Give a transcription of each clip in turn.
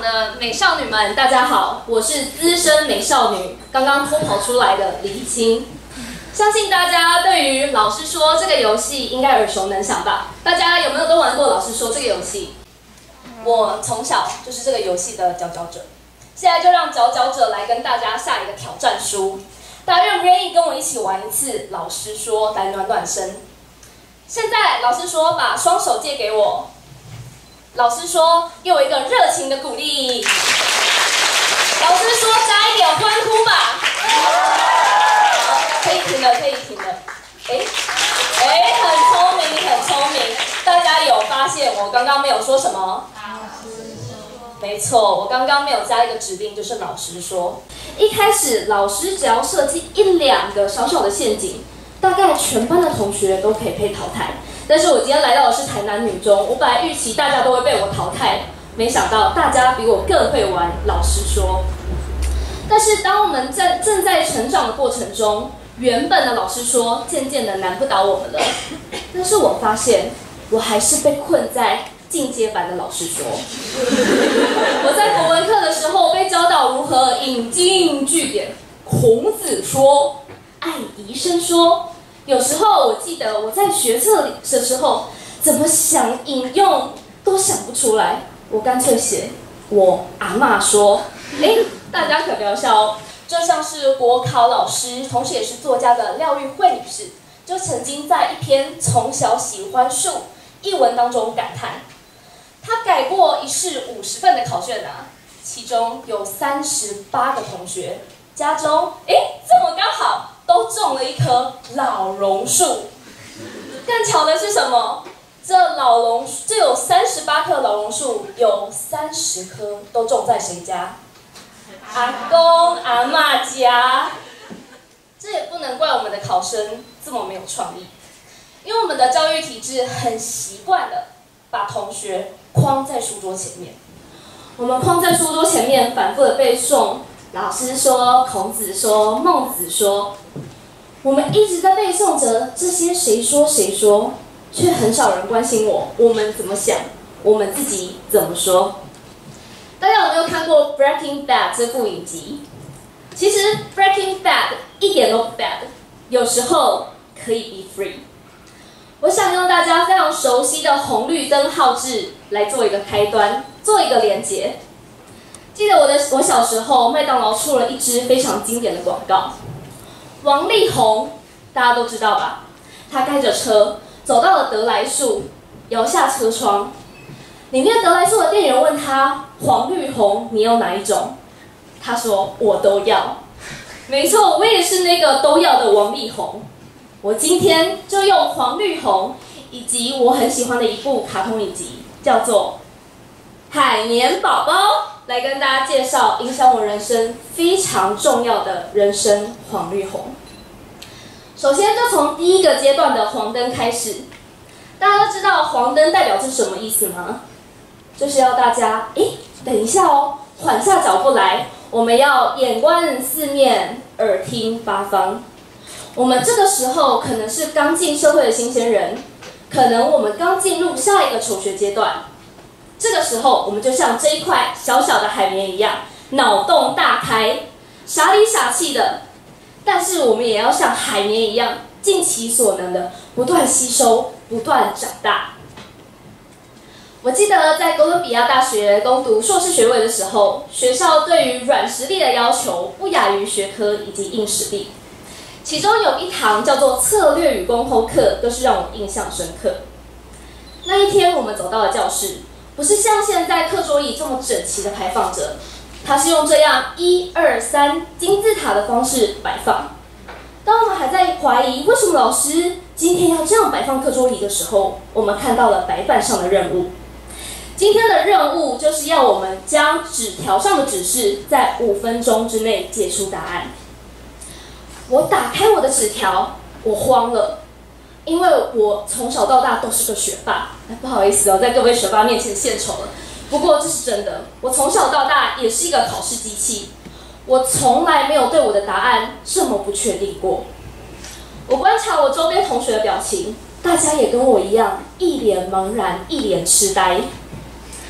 的美少女们，大家好，我是资深美少女，刚刚脱跑出来的黎青。相信大家对于老师说这个游戏应该耳熟能详吧？大家有没有都玩过老师说这个游戏？我从小就是这个游戏的佼佼者。现在就让佼佼者来跟大家下一个挑战书，大家愿不愿意跟我一起玩一次老师说来暖暖身？现在老师说把双手借给我。老师说，给我一个热情的鼓励。老师说，加一点欢呼吧。可以停了，可以停了。很聪明，很聪明。大家有发现我刚刚没有说什么？没错，我刚刚没有加一个指令，就是老师说。一开始，老师只要设计1、2个小小的陷阱，大概全班的同学都可以被淘汰。但是我今天来到的是台南女中，我本来预期大家都会被我淘汰，没想到大家比我更会玩老师说。但是当我们正在成长的过程中，原本的老师说渐渐的难不倒我们了。但是我发现我还是被困在进阶版的老师说。我在国文课的时候被教导如何引经据典，孔子说，爱迪生说。有时候我记得我在学测里的时候，怎么想引用都想不出来，我干脆写我阿嬷说。大家可不要笑哦。就像是国考老师，同时也是作家的廖玉慧女士，就曾经在一篇从小喜欢树一文当中感叹，她改过一试50份的考卷啊，其中有38个同学家中这么刚好都种了一棵老榕树。更巧的是什么？这有38棵老榕树，有30棵都种在谁家？阿公阿嬷家。这也不能怪我们的考生这么没有创意，因为我们的教育体制很习惯的把同学框在书桌前面。我们框在书桌前面反复的背诵老师说、孔子说、孟子说，我们一直在背诵着这些谁说谁说，却很少人关心我们怎么想，我们自己怎么说。大家有没有看过《Breaking Bad》这部影集？其实《Breaking Bad》一点都不 bad， 有时候可以 be free。我想用大家非常熟悉的红绿灯号志来做一个开端，做一个连结。记得我小时候，麦当劳出了一支非常经典的广告，王力宏，大家都知道吧？他开着车走到了得来速，摇下车窗，里面得来速的店员问他：“黄绿红，你有哪一种？”他说：“我都要。”没错，我也是那个都要的王力宏。我今天就用黄绿红以及我很喜欢的一部卡通影集，叫做《海绵宝宝》，来跟大家介绍影响我人生非常重要的人生黄绿红。首先就从第一个阶段的黄灯开始。大家都知道黄灯代表是什么意思吗？就是要大家等一下哦，缓下脚步来，我们要眼观四面，耳听八方。我们这个时候可能是刚进社会的新鲜人，可能我们刚进入下一个求学阶段。这个时候，我们就像这一块小小的海绵一样，脑洞大开，傻里傻气的。但是我们也要像海绵一样，尽其所能的不断吸收，不断长大。我记得在哥伦比亚大学攻读硕士学位的时候，学校对于软实力的要求不亚于学科以及硬实力。其中有一堂叫做策略与沟通课，都是让我印象深刻。那一天我们走到了教室，不是像现在课桌椅这么整齐的排放着，它是用这样1、2、3金字塔的方式摆放。当我们还在怀疑为什么老师今天要这样摆放课桌椅的时候，我们看到了白板上的任务。今天的任务就是要我们将纸条上的指示在5分钟之内解出答案。我打开我的纸条，我慌了，因为我从小到大都是个学霸。不好意思哦，在各位学霸面前献丑了。不过这是真的，我从小到大也是一个考试机器，我从来没有对我的答案这么不确定过。我观察我周边同学的表情，大家也跟我一样，一脸茫然，一脸痴呆。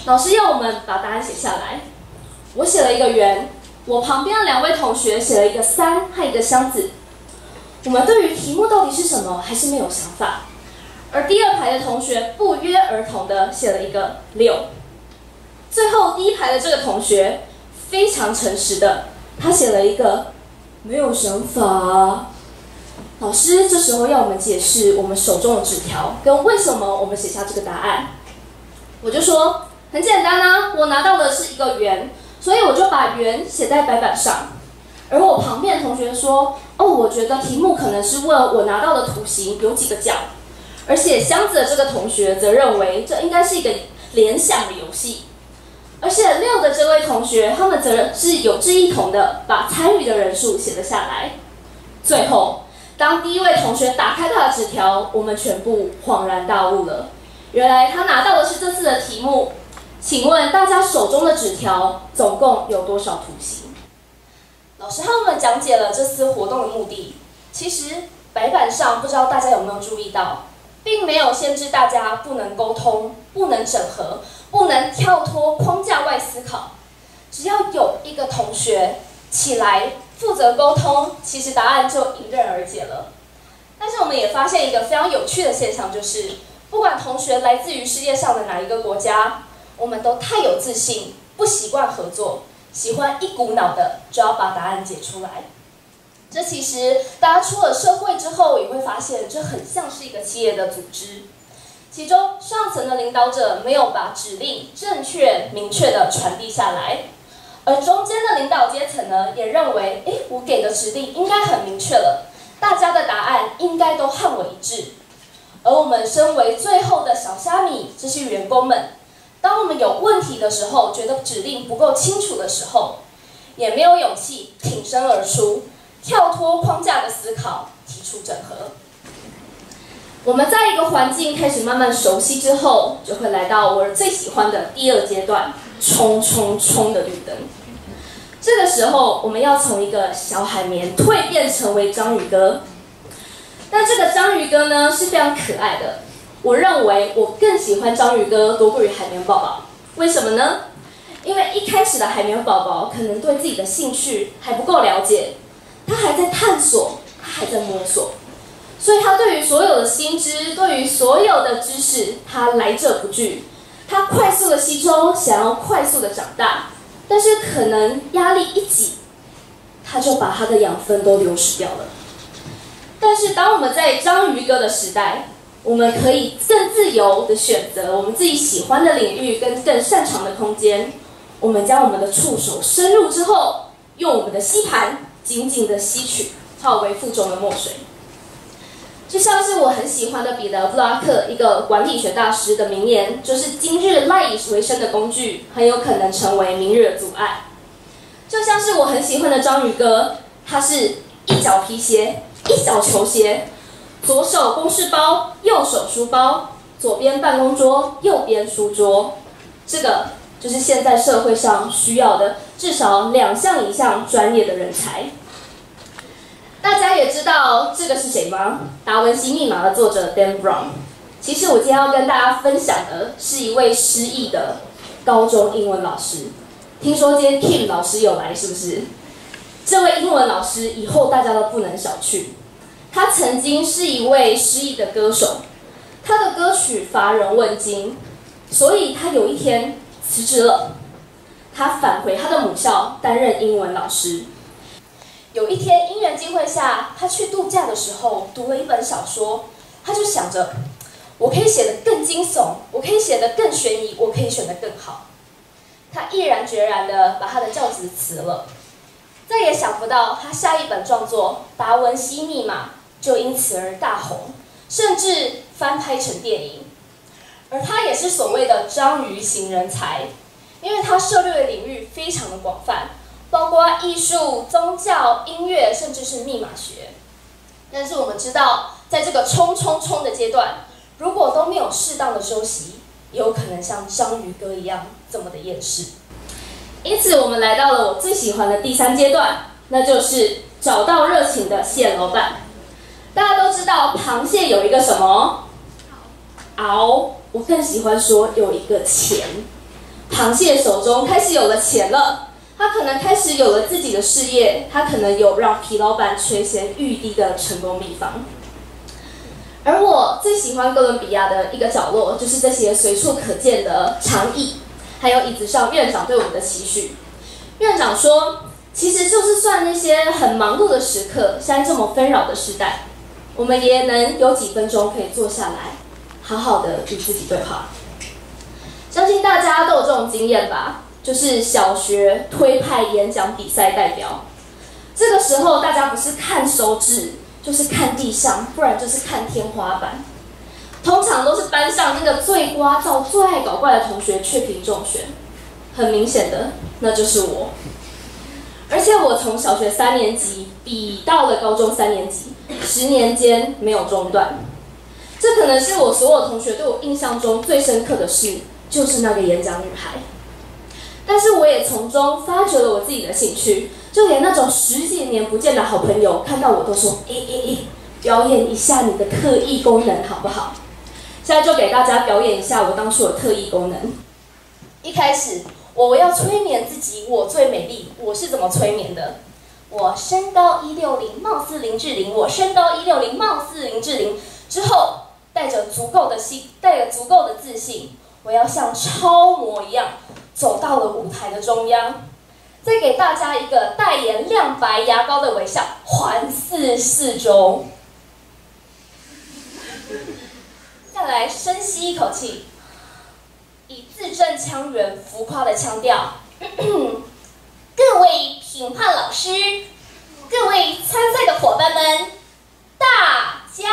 老师要我们把答案写下来。我写了一个圆，我旁边的2位同学写了一个3和一个箱子。我们对于题目到底是什么还是没有想法。而第2排的同学不约而同的写了一个6。最后第1排的这个同学非常诚实的，他写了一个没有想法。老师这时候要我们解释我们手中的纸条跟为什么我们写下这个答案。我就说很简单啊，我拿到的是一个圆，所以我就把圆写在白板上。而我旁边的同学说，我觉得题目可能是问我拿到的图形有几个角。而写箱子的这个同学则认为这应该是一个联想的游戏。而写6的这位同学，他们则是有志一同的把参与的人数写了下来。最后，当第1位同学打开他的纸条，我们全部恍然大悟了。原来他拿到的是这次的题目。请问大家手中的纸条总共有多少图形？老师和我们讲解了这次活动的目的。其实白板上不知道大家有没有注意到，并没有限制大家不能沟通、不能整合、不能跳脱框架外思考。只要有一个同学起来负责沟通，其实答案就迎刃而解了。但是我们也发现一个非常有趣的现象，就是不管同学来自于世界上的哪一个国家，我们都太有自信，不习惯合作，喜欢一股脑的就要把答案解出来。这其实大家出了社会之后也会发现，这很像是一个企业的组织。其中上层的领导者没有把指令正确明确的传递下来，而中间的领导阶层呢，也认为我给的指令应该很明确了，大家的答案应该都和我一致。而我们身为最后的小虾米，这些员工们，当我们有问题的时候，觉得指令不够清楚的时候，也没有勇气挺身而出，跳脱框架的思考，提出整合。我们在一个环境开始慢慢熟悉之后，就会来到我最喜欢的第2阶段，冲冲冲的绿灯。这个时候，我们要从一个小海绵蜕变成为章鱼哥。但这个章鱼哥呢，是非常可爱的。我认为我更喜欢章鱼哥多过于海绵宝宝。为什么呢？因为一开始的海绵宝宝可能对自己的兴趣还不够了解，他还在探索，他还在摸索，所以他对于所有的新知，对于所有的知识，他来者不拒，他快速的吸收，想要快速的长大，但是可能压力一挤，他就把他的养分都流失掉了。但是当我们在章鱼哥的时代，我们可以更自由的选择我们自己喜欢的领域跟更擅长的空间。我们将我们的触手深入之后，用我们的吸盘紧紧的吸取化为腹中的墨水。就像是我很喜欢的彼得·布拉克一个管理学大师的名言，就是今日赖以为生的工具很有可能成为明日的阻碍。就像是我很喜欢的章鱼哥，他是一脚皮鞋，一脚球鞋，左手公事包，右手书包，左边办公桌，右边书桌。这个就是现在社会上需要的至少2项以上专业的人才。大家也知道这个是谁吗？达文西密码的作者 Dan Brown。其实我今天要跟大家分享的是一位失忆的高中英文老师。听说今天 Kim 老师有来，是不是？这位英文老师以后大家都不能小觑。他曾经是一位失忆的歌手，他的歌曲乏人问津，所以他有一天辞职了。他返回他的母校担任英文老师。有一天因缘际会下，他去度假的时候读了一本小说，他就想着，我可以写得更惊悚，我可以写得更悬疑，我可以选得更好。他毅然决然地把他的教职辞了。再也想不到他下一本创作《达文西密码》就因此而大红，甚至翻拍成电影。而他也是所谓的章鱼型人才，因为他涉猎的领域非常的广泛，包括艺术、宗教、音乐，甚至是密码学。但是我们知道，在这个冲冲冲的阶段，如果都没有适当的休息，也有可能像章鱼哥一样这么的厌世。因此，我们来到了我最喜欢的第3阶段，那就是找到热情的蟹老板。大家都知道，螃蟹有一个什么螯，我更喜欢说有一个钳。 螃蟹手中开始有了钱了，他可能开始有了自己的事业，他可能有让皮老板垂涎欲滴的成功秘方。而我最喜欢哥伦比亚的一个角落，就是这些随处可见的长椅，还有椅子上院长对我们的期许。院长说，其实就是算那些很忙碌的时刻，现在这么纷扰的时代，我们也能有几分钟可以坐下来，好好的与自己对话。相信大家都有这种经验吧，就是小学推派演讲比赛代表，这个时候大家不是看手指，就是看地上，不然就是看天花板。通常都是班上那个最聒噪、最爱搞怪的同学却评中选，很明显的，那就是我。而且我从小学3年级比到了高中3年级，10年间没有中断。这可能是我所有同学对我印象中最深刻的事，就是那个演讲女孩。但是我也从中发掘了我自己的兴趣，就连那种10几年不见的好朋友看到我都说：“表演一下你的特异功能好不好？”现在就给大家表演一下我当初的特异功能。一开始我要催眠自己，我最美丽，我是怎么催眠的？我身高160，貌似林志玲。我身高160，貌似林志玲。之后带着足够的自信，我要像超模一样走到了舞台的中央，再给大家一个代言亮白牙膏的微笑，环视四周。再来深吸一口气，以字正腔圆、浮夸的腔调，各位评判老师，各位参赛的伙伴们，大家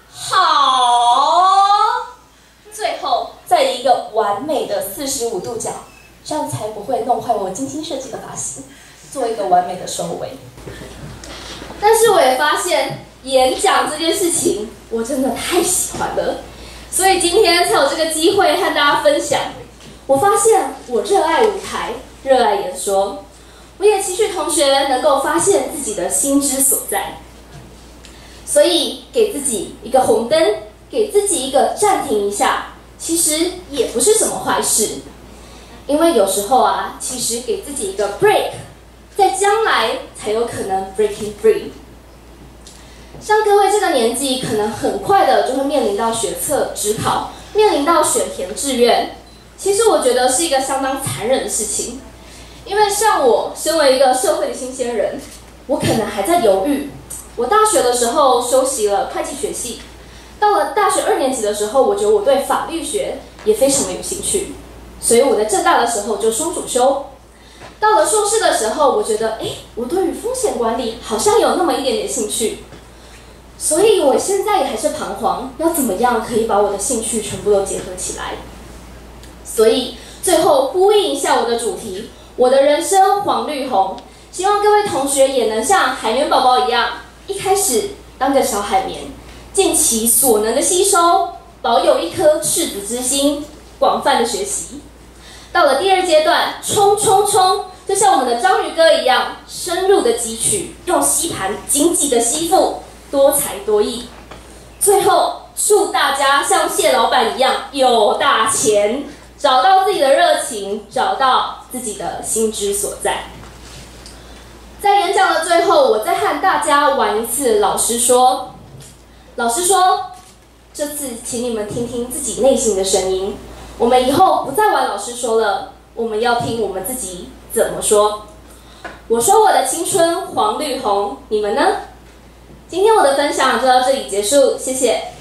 好。最后再一个完美的45度角，这样才不会弄坏我精心设计的发型，做一个完美的收尾。但是我也发现演讲这件事情我真的太喜欢了，所以今天才有这个机会和大家分享。我发现我热爱舞台，热爱演说，我也期许同学能够发现自己的心之所在。所以给自己一个红灯，给自己一个暂停一下，其实也不是什么坏事。因为有时候啊，其实给自己一个 break， 在将来才有可能 breaking free。像各位这个年纪，可能很快的就会面临到学测、指考，面临到选填志愿。其实我觉得是一个相当残忍的事情，因为像我身为一个社会的新鲜人，我可能还在犹豫。我大学的时候修习了会计学系，到了大学2年级的时候，我觉得我对法律学也非常的有兴趣，所以我在政大的时候就双主修。到了硕士的时候，我觉得我对于风险管理好像有那么一点点兴趣，所以我现在也还是彷徨，要怎么样可以把我的兴趣全部都结合起来。所以最后呼应一下我的主题，我的人生黄绿红，希望各位同学也能像海绵宝宝一样，一开始当个小海绵，尽其所能的吸收，保有一颗赤子之心，广泛的学习。到了第2阶段，冲冲冲，就像我们的章鱼哥一样，深入的汲取，用吸盘紧紧的吸附，多才多艺。最后祝大家像谢老板一样有大钱，找到自己的热情，找到自己的心之所在。在演讲的最后，我再和大家玩一次老师说。老师说，这次请你们听听自己内心的声音。我们以后不再玩老师说了，我们要听我们自己怎么说。我说我的青春黄绿红，你们呢？今天我的分享就到这里结束，谢谢。